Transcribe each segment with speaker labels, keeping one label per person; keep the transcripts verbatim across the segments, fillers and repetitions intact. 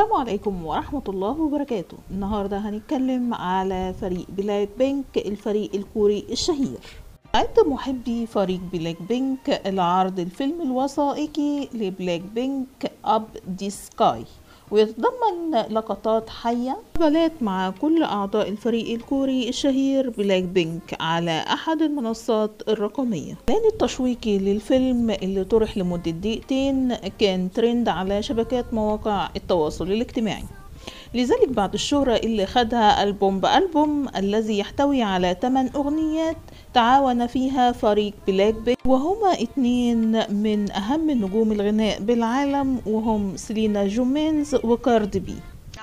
Speaker 1: السلام عليكم ورحمة الله وبركاته. النهاردة هنتكلم على فريق بلاك بينك، الفريق الكوري الشهير. أعد محبي فريق بلاك بينك لعرض الفيلم الوثائقي لبلاك بينك أب دي سكاي، ويتضمن لقطات حية بلات مع كل أعضاء الفريق الكوري الشهير بلاك بينك على أحد المنصات الرقمية. الإعلان التشويقي للفيلم اللي طرح لمدة دقيقتين كان ترند على شبكات مواقع التواصل الاجتماعي، لذلك بعد الشهرة اللي خدها ألبوم بألبوم الذي يحتوي على ثمان أغنيات تعاون فيها فريق بلاك بينك، وهما اتنين من أهم نجوم الغناء بالعالم، وهم سيلينا جومينز وكارد بي.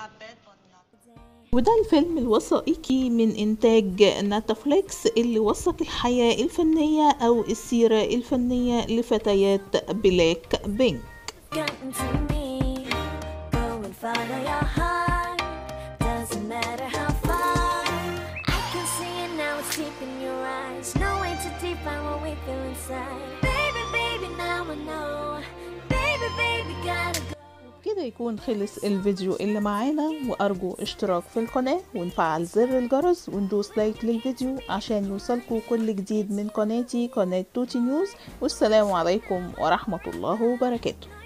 Speaker 1: وده الفيلم الوثائقي من إنتاج نتفليكس اللي وثق الحياة الفنية أو السيرة الفنية لفتيات بلاك بينك.
Speaker 2: Deep in your eyes, no way to define what we feel inside. Baby, baby, now I know. Baby, baby, gotta go.
Speaker 1: كده يكون خلص الفيديو اللي معانا، وأرجو اشتراك في القناة ونفعل زر الجرس وندوس لايك للفيديو عشان يوصلكوا كل جديد من قناتي قناة توتي نيوز. والسلام عليكم ورحمة الله وبركاته.